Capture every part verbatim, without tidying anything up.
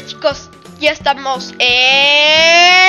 chicos, ya estamos en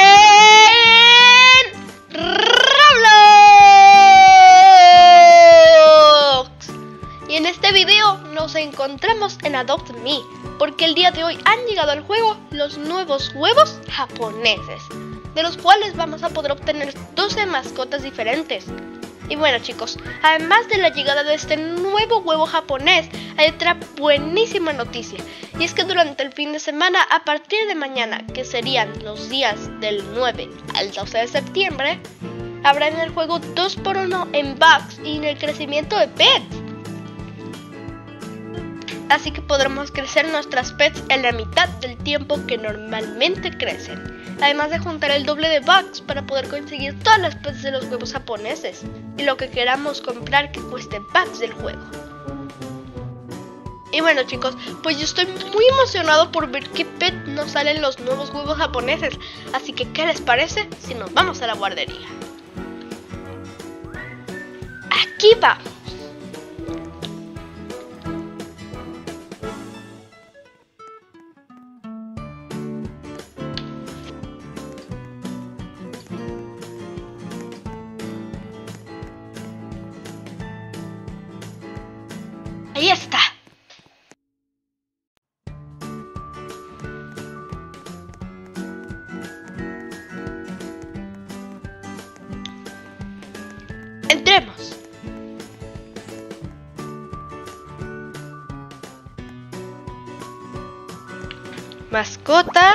Roblox. Y en este video nos encontramos en Adopt Me, porque el día de hoy han llegado al juego los nuevos huevos japoneses, de los cuales vamos a poder obtener doce mascotas diferentes. Y bueno chicos, además de la llegada de este nuevo huevo japonés, hay otra buenísima noticia. Y es que durante el fin de semana, a partir de mañana, que serían los días del nueve al doce de septiembre, habrá en el juego dos por uno en bugs y en el crecimiento de pets. Así que podremos crecer nuestras pets en la mitad del tiempo que normalmente crecen. Además de juntar el doble de bucks para poder conseguir todas las pets de los huevos japoneses y lo que queramos comprar que cueste bucks del juego. Y bueno chicos, pues yo estoy muy emocionado por ver qué pet nos salen los nuevos huevos japoneses. Así que ¿qué les parece si nos vamos a la guardería? Aquí vamos. Ahí está. Entremos. Mascotas.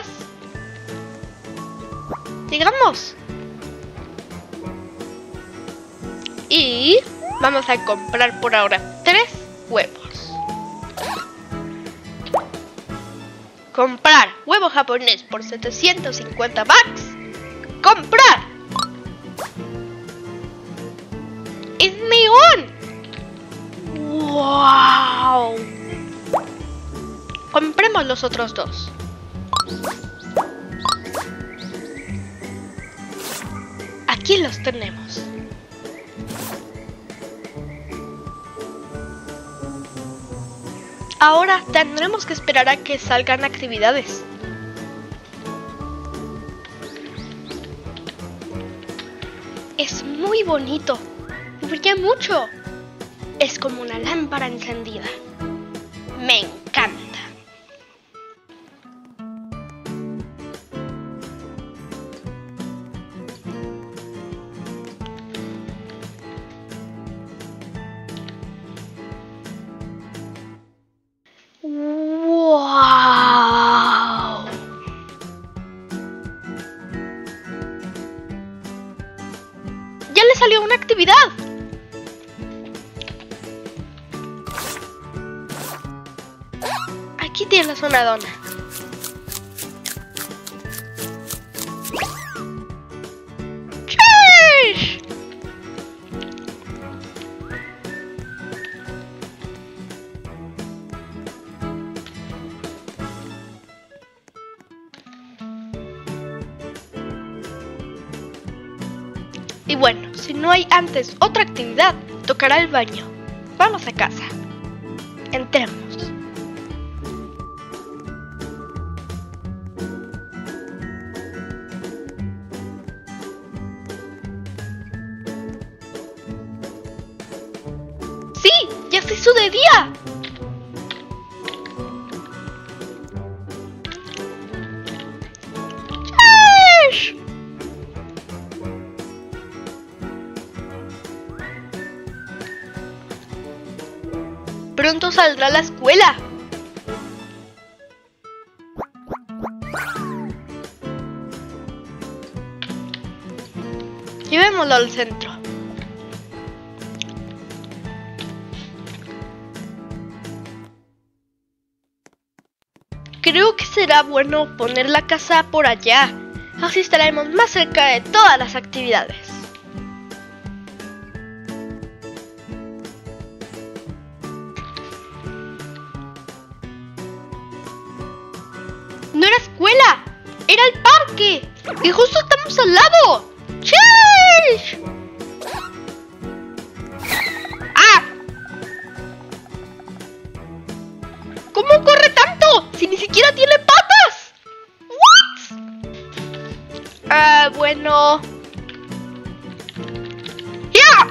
Sigamos. Y vamos a comprar por ahora tres huevos. Comprar huevo japonés por setecientos cincuenta bucks. Comprar. ¡Es neón! ¡Wow! Compremos los otros dos. Aquí los tenemos. Ahora tendremos que esperar a que salgan actividades. Es muy bonito. Brilla mucho. Es como una lámpara encendida. Me encanta. ¡Wow! ¡Ya le salió una actividad! Aquí tienes una dona. ¡Chesh! Y bueno, si no hay antes otra actividad, tocará el baño. Vamos a casa. Entremos. ¡Sí! ¡Ya se hizo de día! ¡Chesh! Pronto saldrá a la escuela. Llevémoslo al centro. Creo que será bueno poner la casa por allá. Así estaremos más cerca de todas las actividades. No era escuela, era el parque. Y justo estamos al lado. ¡Chesh! ¡Ah! ¿Cómo corre tanto? Si ni siquiera tiene patas. bueno. ¡Ya!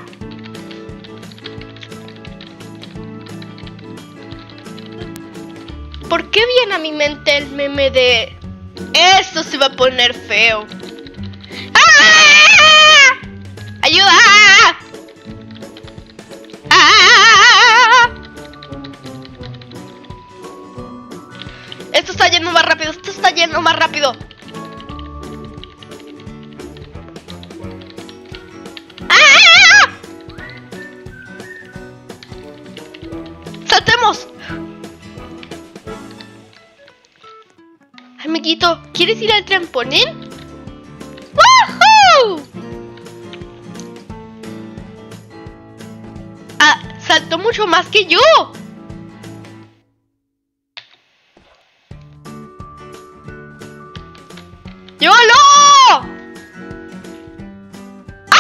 ¿Por qué viene a mi mente el meme de esto se va a poner feo? ¡Ah! ¡Ayuda! ¡Ah! Esto está yendo más rápido, esto está yendo más rápido. ¡Ah! ¡Saltemos! Amiguito, ¿quieres ir al trampolín? ¡Woohoo! Ah, saltó mucho más que yo. ¡Yolo! ¡Ah!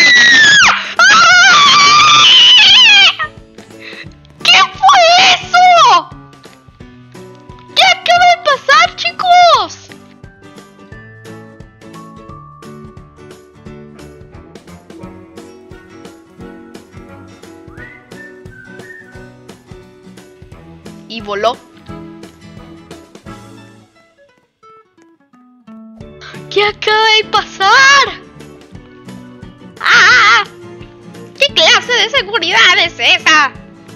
¡Ah! ¿Qué fue eso? ¿Qué acaba de pasar, chicos? Y voló. ¿Qué acaba de pasar? ¡Ah! ¿Qué clase de seguridad es esa?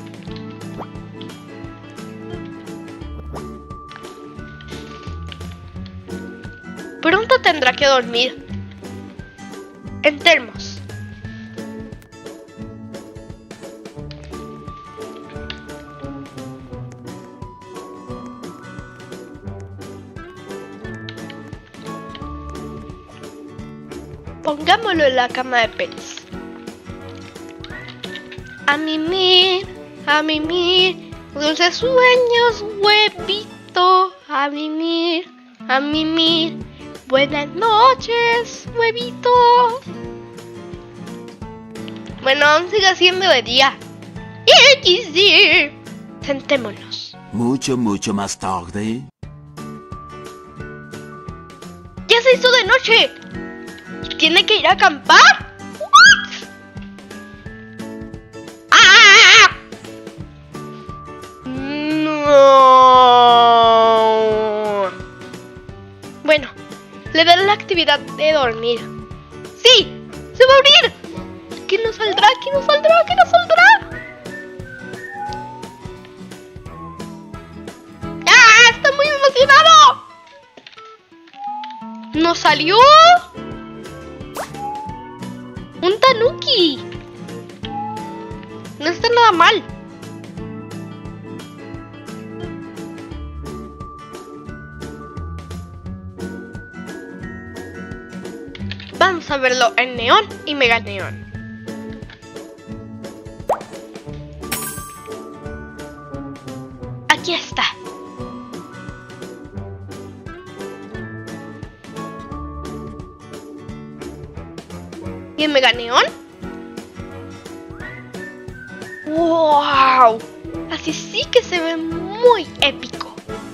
Pronto tendrá que dormir. Entremos. Pongámoslo en la cama de pets. A mimir, a mimir, dulces sueños, huevito. A mimir, a mimir, buenas noches, huevito. Bueno, aún sigue siendo de día. Sentémonos. Mucho, mucho más tarde. ¡Ya se hizo de noche! ¿Tiene que ir a acampar? ¿What? ¡Ah! No. Bueno, le daré la actividad de dormir. ¡Sí! ¡Se va a abrir! ¿Qué nos saldrá? ¿Qué nos saldrá? ¿Qué nos saldrá? ¡Ah! ¡Está muy emocionado! ¡Nos salió! ¡Un tanuki! No está nada mal. Vamos a verlo en neón y mega neón. Aquí está. ¿Y en mega neón? ¡Wow! Así sí que se ve muy épico.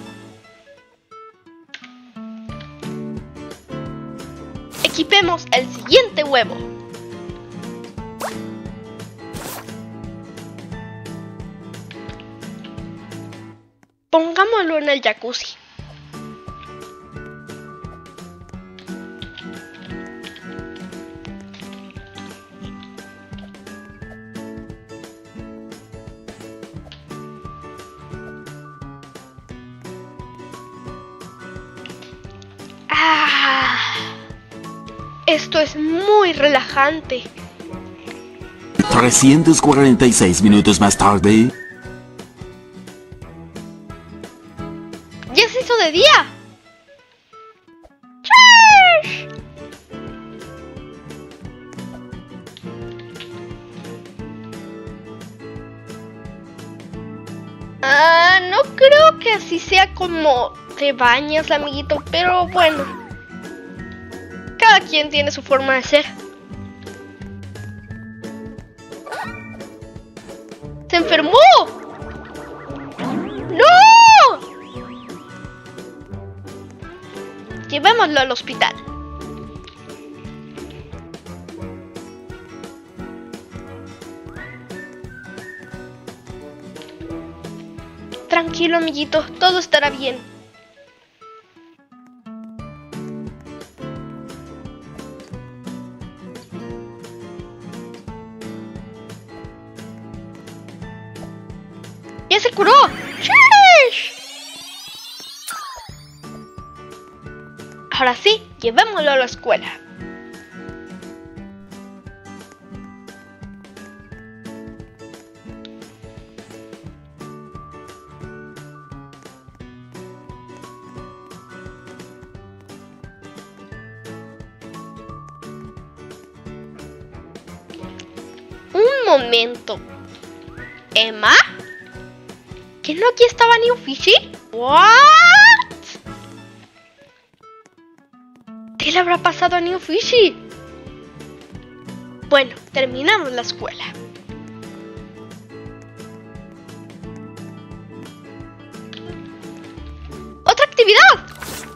Equipemos el siguiente huevo. Pongámoslo en el jacuzzi. Ah, esto es muy relajante. trescientos cuarenta y seis minutos más tarde. ¡Ya se hizo de día! ¡Charge! Ah, no creo que así sea como te bañas, amiguito, pero bueno. Cada quien tiene su forma de ser. ¡Se enfermó! ¡No! Llevémoslo al hospital. Tranquilo, amiguito, todo estará bien. ¡Ya se curó! ¡Sheesh! Ahora sí, llevémoslo a la escuela. Un momento. ¿Emma? ¿Que no aquí estaba New Fishy? ¿What? ¿Qué le habrá pasado a New Fishy? Bueno, terminamos la escuela. ¡Otra actividad!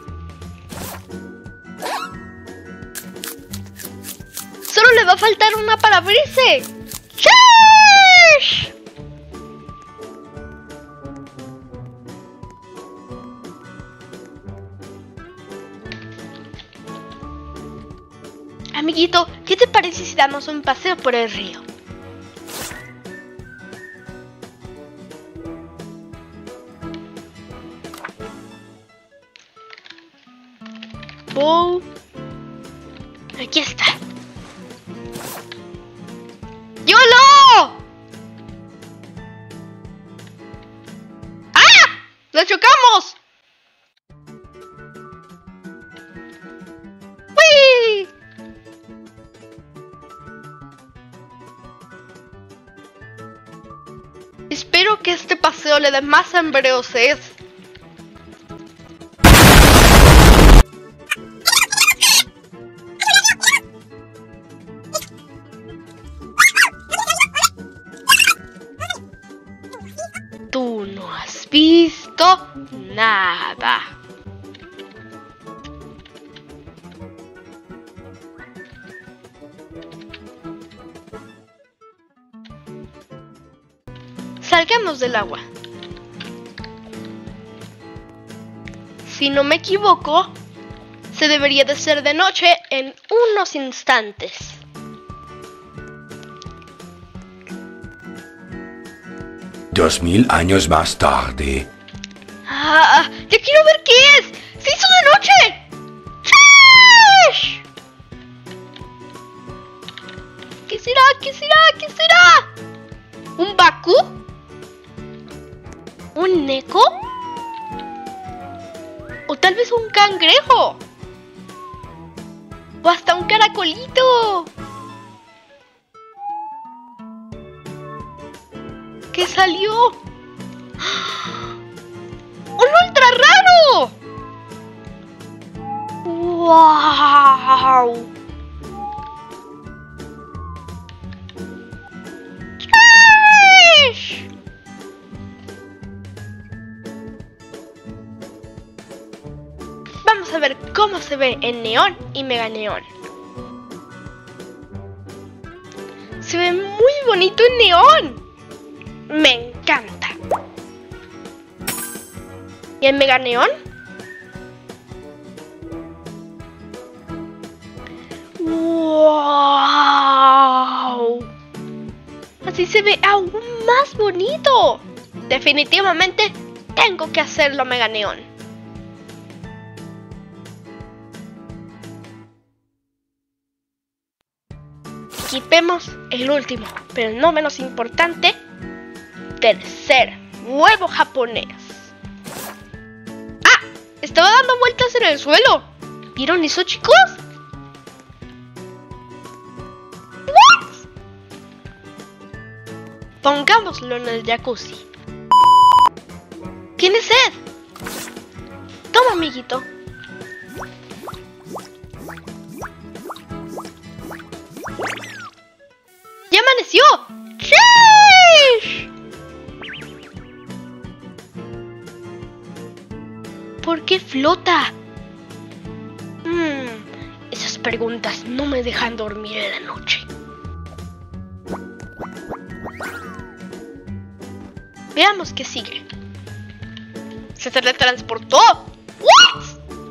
Solo le va a faltar una para abrirse. ¡Sheesh! Amiguito, ¿qué te parece si damos un paseo por el río? Bow. Aquí está. ¡Yolo! ¡Ah! ¡Lo chocamos! ¡Uy! Espero que este paseo le dé más hambre o sed. Tú no has visto nada. Salgamos del agua. Si no me equivoco, se debería de ser de noche en unos instantes. Dos mil años más tarde. ¡Ah! ¡Ya quiero ver qué es! ¡Se hizo de noche! ¡Sheesh! ¿Qué será? ¿Qué será? ¿Qué será? ¿Un Baku? ¿Un Neko? ¿O tal vez un cangrejo? ¿O hasta un caracolito? ¿Qué salió? ¡Un ultra raro! ¡Wow! ¡Sheesh! Vamos a ver cómo se ve en neón y mega neón. Se ve muy bonito en neón. Me encanta. ¿Y en mega neón? ¡Wow! Así se ve aún más bonito. Definitivamente tengo que hacerlo mega neón. Equipemos el último, pero no menos importante, tercer huevo japonés. ¡Ah! Estaba dando vueltas en el suelo. ¿Vieron eso, chicos? ¿What? Pongámoslo en el jacuzzi. ¿Tienes sed? Toma, amiguito. ¡Ya amaneció! ¡Sheesh! ¿Por qué flota? Hmm, esas preguntas no me dejan dormir en la noche. Veamos qué sigue. Se teletransportó. ¿What?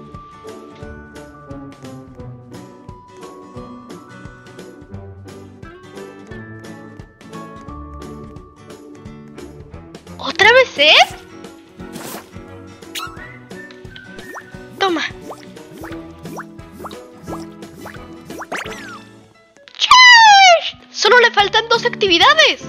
¿Otra vez es? Toma. ¡Chesh! Solo le faltan dos actividades.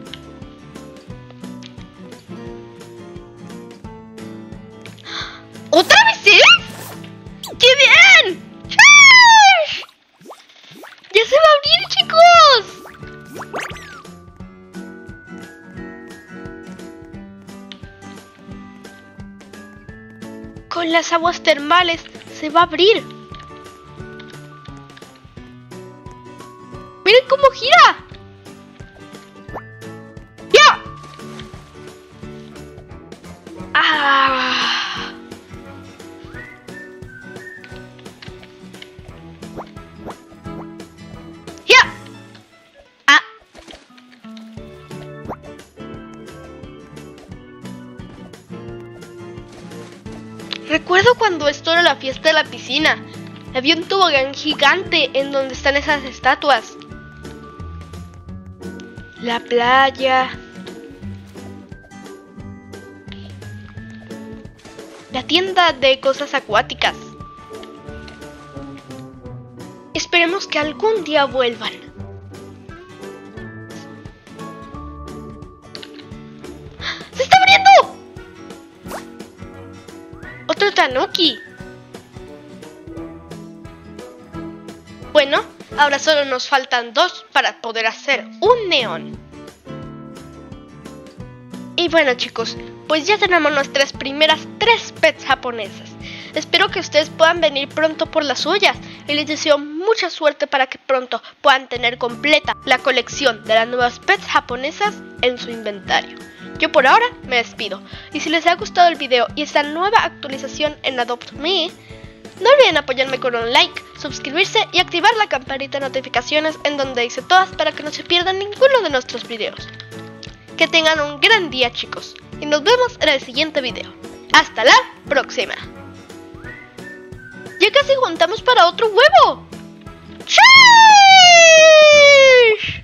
¿Otra vez es? ¡Qué bien! ¡Chesh! ¡Ya se va a abrir, chicos! Con las aguas termales se va a abrir. ¡Miren cómo gira! ¡Ya! ¡Ah! ¡Ya! ¡Ah! Recuerdo cuando esto era la fiesta de la piscina. Había un tobogán gigante en donde están esas estatuas. La playa. La tienda de cosas acuáticas. Esperemos que algún día vuelvan. ¡Se está abriendo! Otro tanuki. Bueno, ahora solo nos faltan dos para poder hacer un neón. Y bueno, chicos, pues ya tenemos nuestras primeras tres pets japonesas. Espero que ustedes puedan venir pronto por las suyas y les deseo mucha suerte para que pronto puedan tener completa la colección de las nuevas pets japonesas en su inventario. Yo por ahora me despido, y si les ha gustado el video y esta nueva actualización en Adopt Me, no olviden apoyarme con un like, suscribirse y activar la campanita de notificaciones en donde dice todas para que no se pierdan ninguno de nuestros videos. Que tengan un gran día, chicos, y nos vemos en el siguiente video. ¡Hasta la próxima! ¡Ya casi juntamos para otro huevo! ¡Sheesh!